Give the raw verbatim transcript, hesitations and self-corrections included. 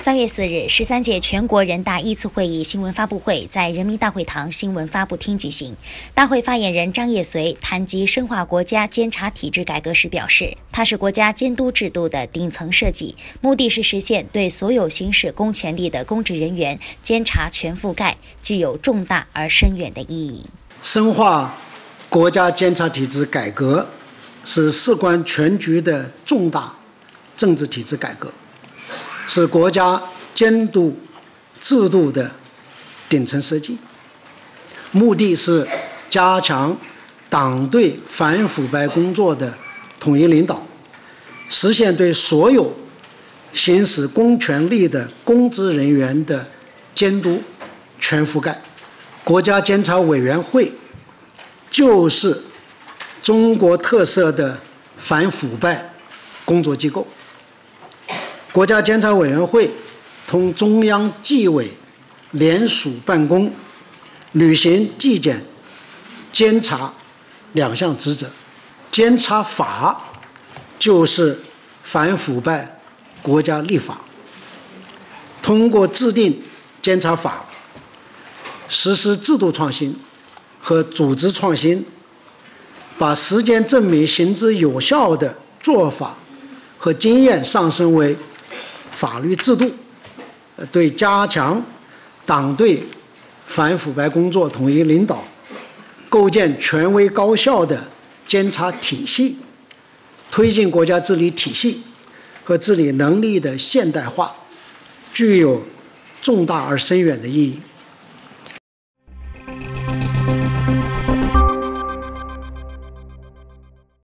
三月四日，十三届全国人大一次会议新闻发布会在人民大会堂新闻发布厅举行。大会发言人张业遂谈及深化国家监察体制改革时表示，它是国家监督制度的顶层设计，目的是实现对所有行使公权力的公职人员监察全覆盖，具有重大而深远的意义。 深化国家监察体制改革是事关全局的重大政治体制改革，是国家监督制度的顶层设计，目的是加强党对反腐败工作的统一领导，实现对所有行使公权力的公职人员的监督全覆盖。国家监察委员会就是中国特色的反腐败工作机构。国家监察委员会同中央纪委联署办公，履行纪检、监察两项职责。监察法就是反腐败国家立法，通过制定监察法，实施制度创新和组织创新，把实践证明行之有效的做法和经验上升为法律制度，对加强党对反腐败工作统一领导，构建权威高效的监察体系，推进国家治理体系和治理能力的现代化，具有重大而深远的意义。